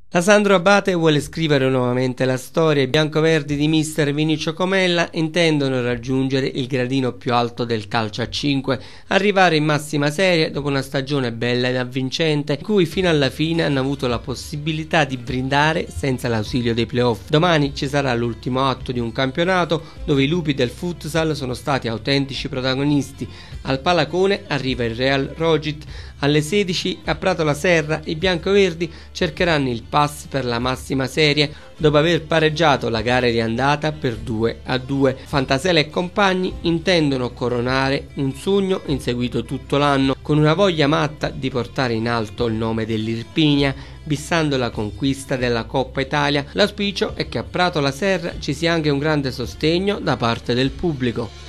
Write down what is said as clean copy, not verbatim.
La Sandro Abate vuole scrivere nuovamente la storia. I biancoverdi di mister Vinicio Comella intendono raggiungere il gradino più alto del calcio a 5, arrivare in massima serie dopo una stagione bella ed avvincente, in cui fino alla fine hanno avuto la possibilità di brindare senza l'ausilio dei playoff. Domani ci sarà l'ultimo atto di un campionato dove i lupi del futsal sono stati autentici protagonisti. Al Palacone arriva il Real Rogit. Alle 16 a Prato la Serra i biancoverdi cercheranno il pass per la massima serie dopo aver pareggiato la gara di andata per 2-2. Fantasela e compagni intendono coronare un sogno inseguito tutto l'anno, con una voglia matta di portare in alto il nome dell'Irpinia, bissando la conquista della Coppa Italia. L'auspicio è che a Prato la Serra ci sia anche un grande sostegno da parte del pubblico.